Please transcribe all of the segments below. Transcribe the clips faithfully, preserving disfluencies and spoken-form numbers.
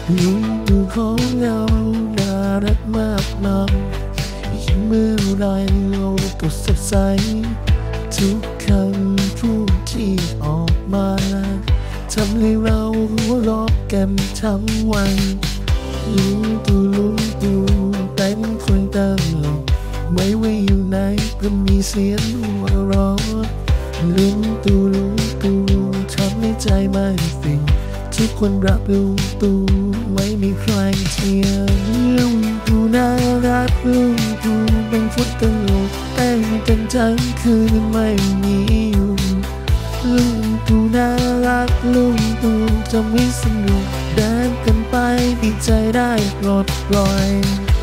ลุงตู่ของเราน่ารักมากมายยิ้มเมื่อไรเราก็สดใสทุกคำพูดที่ออกมาทำให้เราหัวเราะกันทั้งวันลุงตู่ลุงตู่เป็นคนตลกไม่ว่าอยู่ไหนก็มีเสียงหัวเราะลุงตู่ลุงตู่ทำให้ใจมันฟินทุกคนรักลุงตู่ไม่มีใครเทียมลุงตู่น่ารักลุงตู่เป็นคนตลกเต้นกันทั้งคืนไม่มีหยุดลุงตู่น่ารักลุงตู่จะไม่สนุกเดินกันไปดีใจได้ปลดปล่อย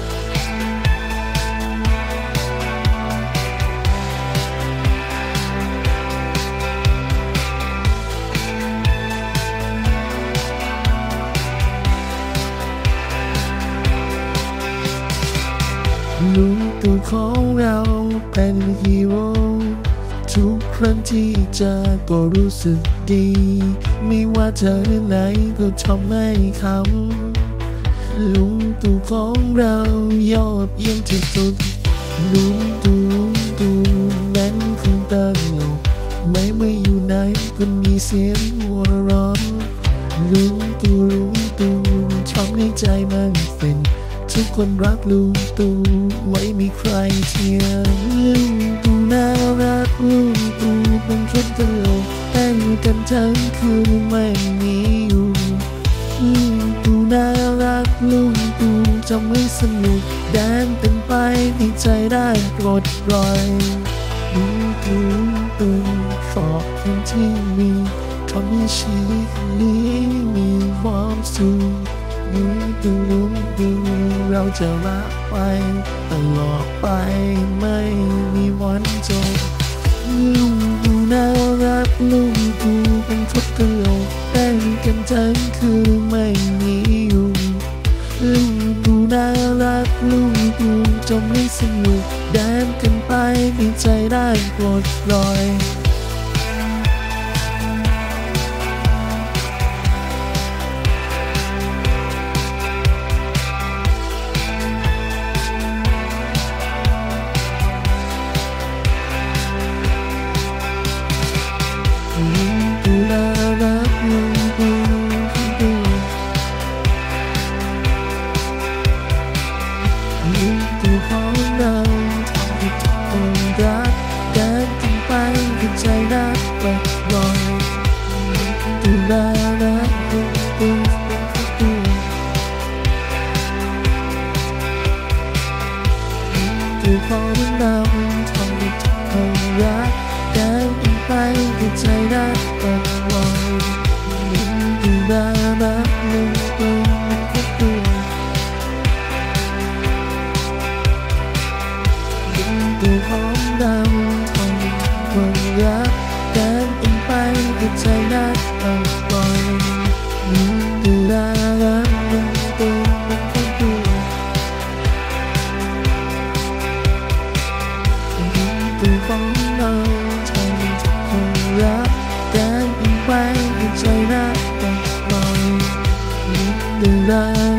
ลุงตู่ของเราเป็นฮีโร่ทุกครั้งที่เจอก็รู้สึกดีไม่ว่าเธอไหนก็ทำให้คำลุงตู่ของเรายอดเยี่ยมที่สุดลุงตู่ลุงตู่แม้นคงตลกไม่เมื่ออยู่ไหนก็มีเสียงหัวเราะลุงตู่ลุงตู่ทำให้ใจมันฟินทุกคนรักลุงตู่ไม่มีใครเทียมลุงตู่น่ารักลุงตู่เป็นคนตลกเต้นกันทั้งคืนไม่มีหยุดลุงตู่น่ารักลุงตู่จะไม่สนุกแดนเป็นไปดีใจได้ปลดปล่อยลุงตู่ลุงตู่ขอบคุณที่มีทำให้ชีวิตนี้มีความสุขลุงตู่ลุงตู่เราจะรักไปตลอดไปไม่มีวันจบลุงตู่น่ารักลุงตู่เป็นคนตลกเต้นกันทั้งคืนไม่มีหยุดลุงตู่น่ารักลุงตู่จะไม่สนุกแดนกันไปดีใจได้ปลดปล่อยลุงตู่น่ารักลุงตู่ลุงตู่ของเราทำให้ทุกคนรักเดินกันไปด้วยใจรักปลดปล่อยลุงตู่น่ารักลุงตู่เป็นคนตลกลุงตู่ของเราทำให้ทุกคนรักเดินกันไปด้วยใจรักปลดปล่อยลุงตู่น่ารักลุงตู่เป็นคนตลกลุงตู่ของเราทำให้ทุกคนรักเดินกันไปด้วยใจรักปลดปล่อยลุงตู่น่ารักลุงตู่เป็นคนตลกลุงตู่ของเราทำให้ทุกคนรักเดินกันไปด้วยใจรักปลดปล่อยลุงตู่น่า